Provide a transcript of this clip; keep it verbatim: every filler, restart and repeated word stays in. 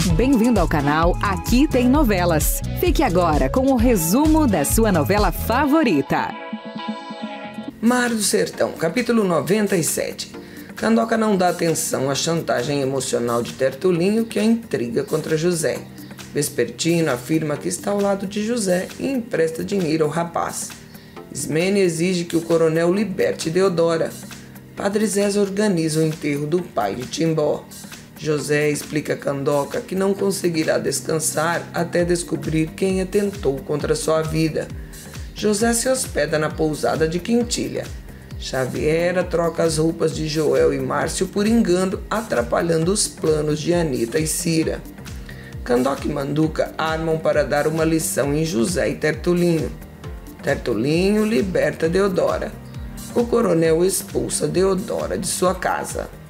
Bem-vindo ao canal Aqui Tem Novelas. Fique agora com o resumo da sua novela favorita. Mar do Sertão, capítulo noventa e sete. Candoca não dá atenção à chantagem emocional de Tertulinho que a intriga contra José. Vespertino afirma que está ao lado de José e empresta dinheiro ao rapaz. Ismênia exige que o coronel liberte Deodora. Padre Zés organiza o enterro do pai de Timbó. José explica a Candoca que não conseguirá descansar até descobrir quem atentou contra sua vida. José se hospeda na pousada de Quintilha. Xaviera troca as roupas de Joel e Márcio por engano, atrapalhando os planos de Anita e Cira. Candoca e Manduca armam para dar uma lição em José e Tertulinho. Tertulinho liberta Deodora. O coronel expulsa Deodora de sua casa.